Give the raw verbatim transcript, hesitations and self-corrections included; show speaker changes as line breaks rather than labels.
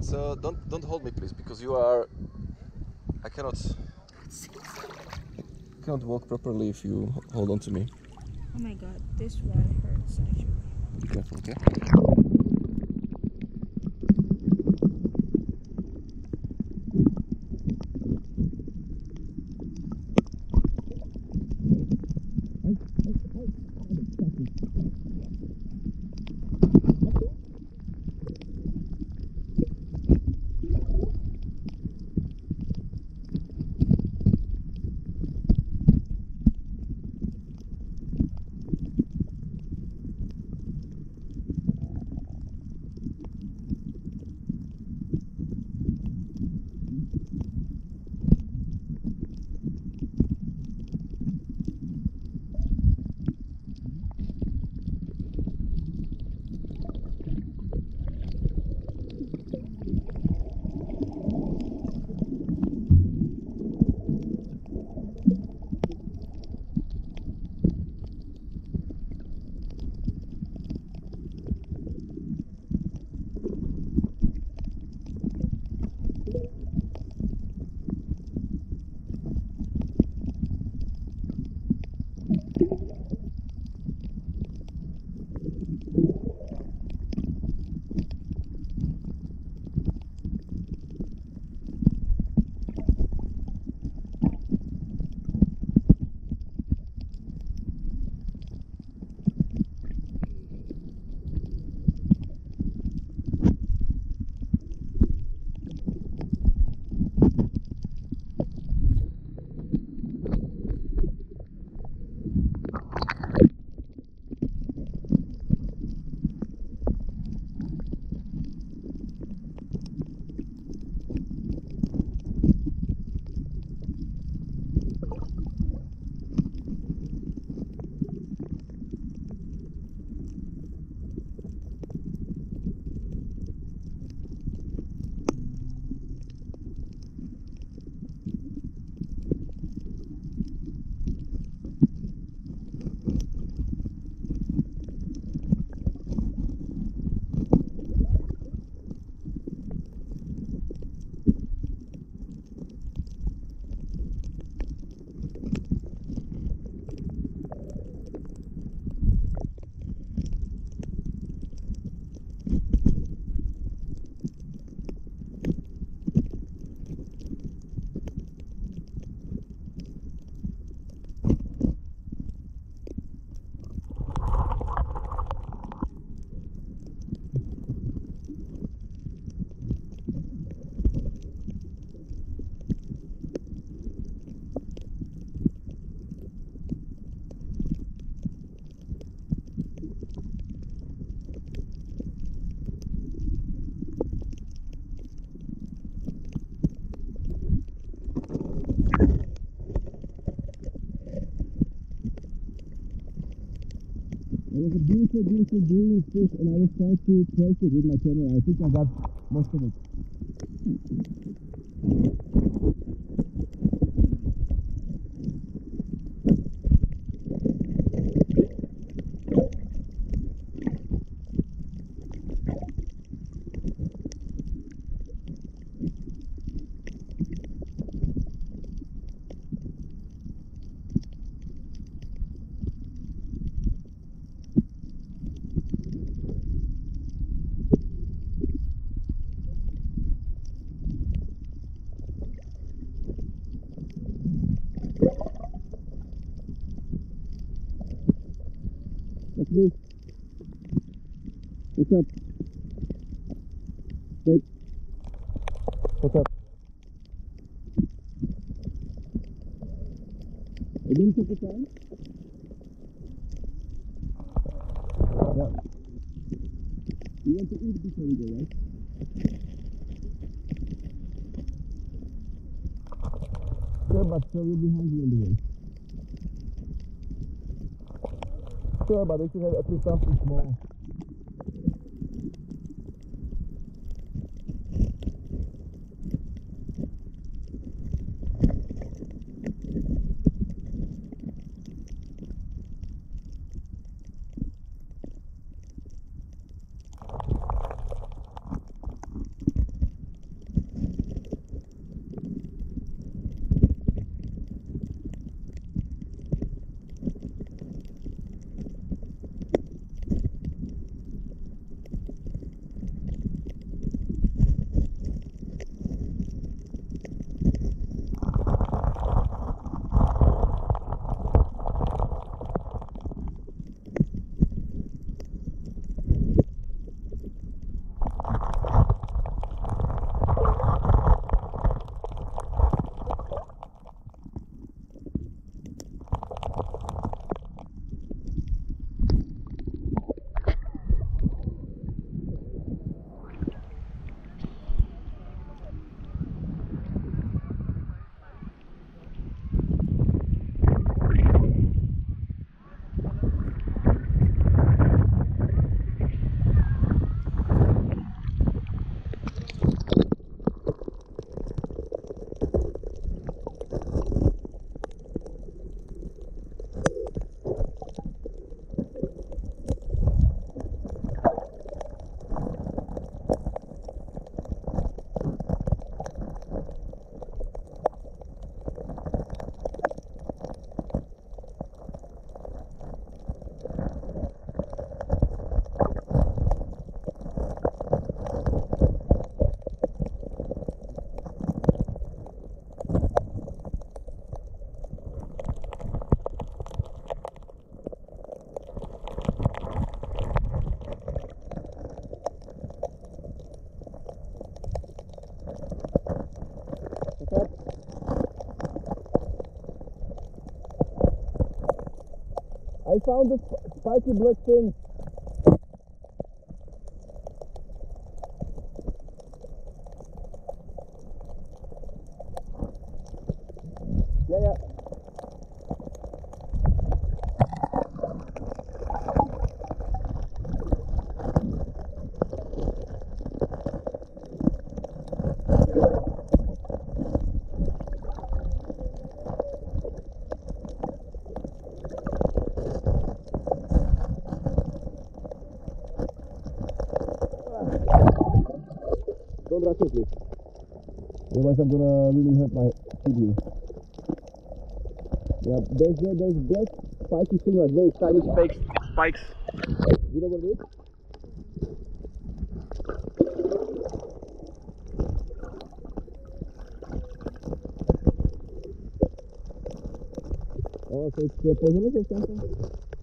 So don't don't hold me, please, because you are. I cannot. Cannot walk properly if you hold on to me.
Oh my god, this one hurts actually.
Be careful, okay?
It was a beautiful, beautiful, beautiful fish, and I was trying to trace it with my camera. I think I got most of it. That's me. What's up? Hey. What's up? Are you going to take the time? Yeah. You want to eat before we go, right? Sure, but so you'll be hungry on the way. Sure, but we should have at least something small. I found the sp- spiky black thing. Yeah, yeah. Don't rush it, please. Otherwise, I'm gonna really hurt my feet here. Yeah, there's uh, there's black spiky thing, like very tiny spikes. Spikes. You know what it is? Oh, so it's uh, poisonous or something?